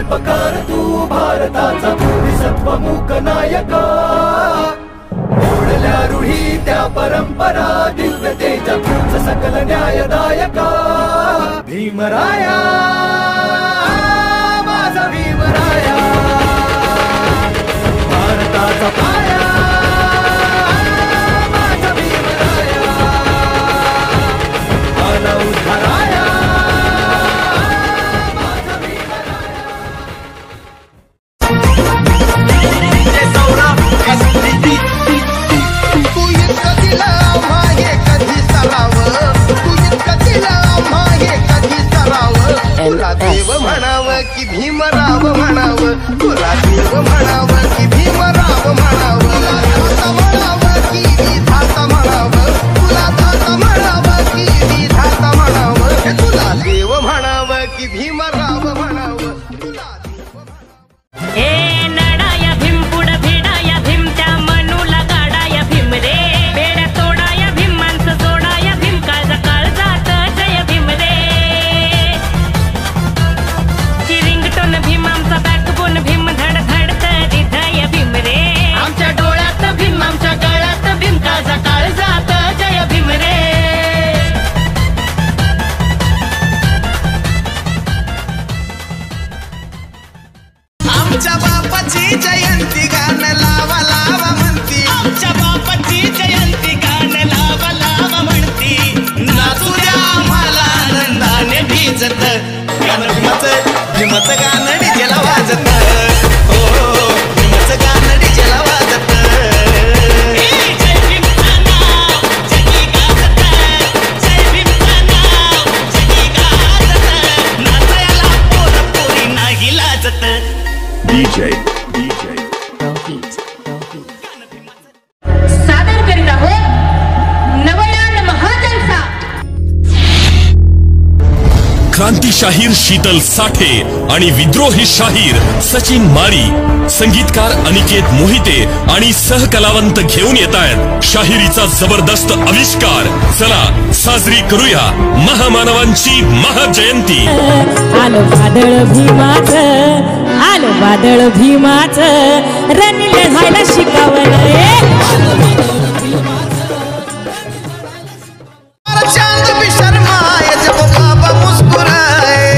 शिल्पकार तू भारताचा बोधिसत्व मूक नायका मोडल्या रूढी त्या परंपरा दिव्य तेजा तुझ सकल न्यायदायका भीमराया माझा भीमराया भारताचा पाया माझा भीमराया आला उद्धाराया माझा भीमराया तू इतकं दिलं आम्हा हे कधी सरावं तू इतकं दिलं आम्हा हे कधी सरावं तुला देव म्हणावं की भीमराव म्हणावं तुला देव म्हणावं की भीमराव म्हणावं दाता म्हणावं की विधाता म्हणावं तुला दाता म्हणावं की विधाता म्हणावं हे तुला देव म्हणावं की भीमराव म्हणावं तुला देव म्हणावं ए नडाया भीम पुढ भिडाया भीम त्या मनूला गाडाया भीम रे बेड्या तोडाया भीम माणसं सोडाया भीम काळजात जय भीम रे चिरिंगटोन भीम आमचा बॅकबोन भीम धड धडत हृदय भीम रे आमच्या डोळ्यात भीम आमच्या गळ्यात भीम काळजात जय भीम रे आमच्या बापाची जयंती गाणं लावा लावा म्हणती आमच्या बापाची जयंती गाणं लावा लावा म्हणती नाचू द्या आम्हाला आनंदाने भिजत गाणं भीमाचं गाणं डीजेला वाजत हो भीमाचं गाणं डीजेला वाजत जय भीमचा नाव जगी गाजत जय भीमचा नाव जगी गाजत नाचायला पोर पोरी नाही लाजत सादर करीत आहोत नवयान महाजनसा क्रांती शाहीर शीतल साठे आणि विद्रोही शाहीर सचिन मारी संगीतकार अनिकेत मोहिते आणि सहकलावंत घेऊन येतायत शाहिरीचा जबरदस्त आविष्कार चला साजरी करूया महामानवांची महाजयंती आलं वादळ भीमाचं आलं वादळ भीमाचं रणिले व्हायला शिकावलं चांद भी शर्माए जब बाबा मुस्कुराए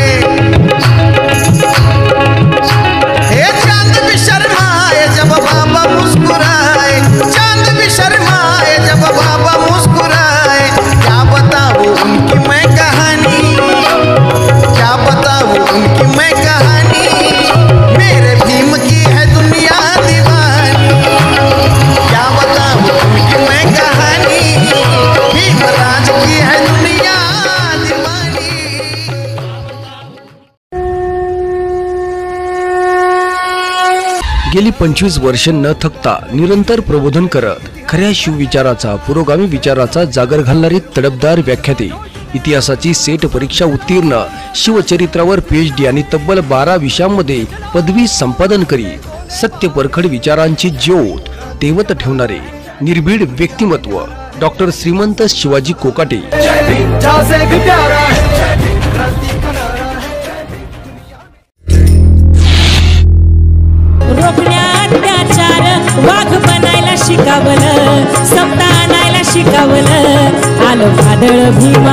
हे चांद भी शर्माए जब बाबा मुस्कुराए चांद भी शर्माए जब बाबा मुस्कुराए क्या बताऊं उनकी मैं कहानी क्या बताऊं उनकी मैं कहानी मेरे भीम की है दुनिया दीवानी क्या बताऊं उनकी मैं कहानी भीमराज की है दुनिया दीवानी गेली 25 वर्ष न थकता निरंतर प्रबोधन करत खऱ्या शिवविचाराचा पुरोगामी विचाराचा जागर घालणारी तडफदार व्याख्याते इतिहासाची सेट परीक्षा उत्तीर्ण शिवचरित्रावर PhD आणि तब्बल 12 विषयांमध्ये पदवी संपादन करी सत्य परखड विचारांची ज्योत तेवत ठेवणारे निर्भीड व्यक्तिमत्व डॉक्टर श्रीमंत शिवाजी कोकाटे जय भीम झासे भी प्यारा है जय भीम क्रांति का नारा है जय भीम रोखण्या अत्याचार वाघ बनायला शिकावलं समता आणायला शिकावलं आलं वादळ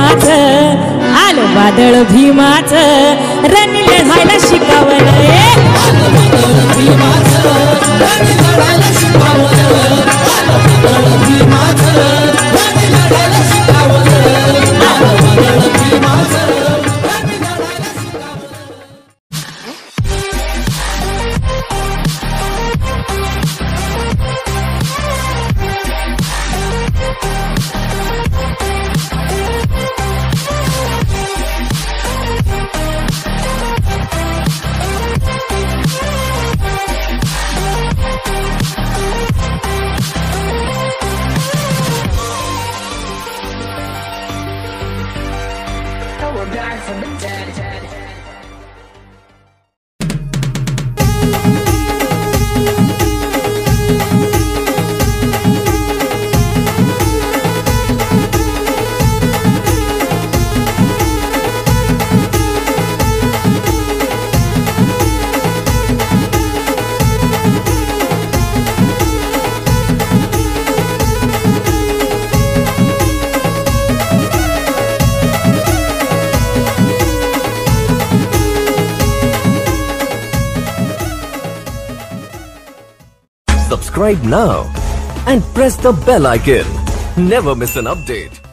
भीमाचं रणिले व्हायला शिकावलं subscribe now and press the bell icon. Never miss an update.